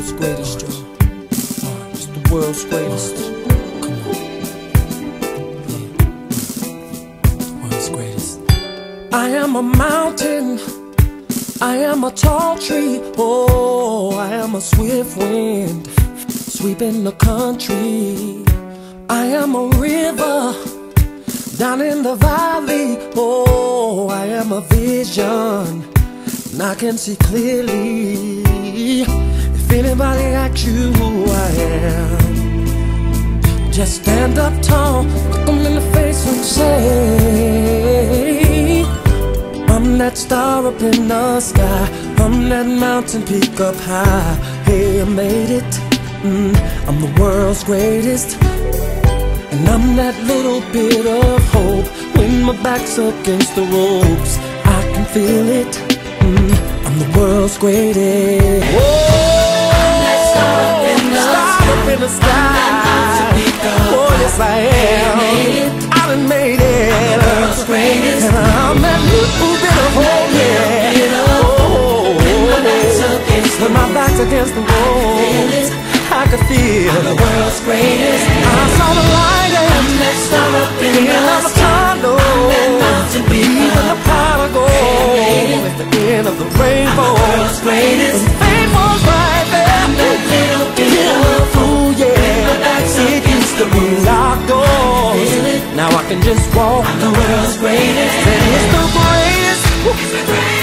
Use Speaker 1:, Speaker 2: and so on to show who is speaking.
Speaker 1: world's greatest, Joe. It's the world's greatest. Come on. Yeah. World's greatest. I am a mountain. I am a tall tree. Oh, I am a swift wind sweeping the country. I am a river down in the valley. Oh, I am a vision, and I can see clearly. If anybody asks you who I am, just stand up tall, look them in the face and say, I'm that star up in the sky, I'm that mountain peak up high. Hey, I made it, I'm the world's greatest. And I'm that little bit of hope. When my back's against the ropes, I can feel it, I'm the world's greatest. Whoa, I'm that star up in the sky. Oh, yes I am. I done made it. I'm the world's greatest. And I'm that little bit of hope, yeah. Oh, when my back's against the ropes, I could feel I'm the world's greatest. I saw the light and that star up in the sky. Even the pot of gold at the end of the rainbow. I'm the world's greatest. And fame was right there. I'm that little bit of fool, yeah. It used to be locked doors. Now I can just walk. I'm the world's greatest. And it's the greatest.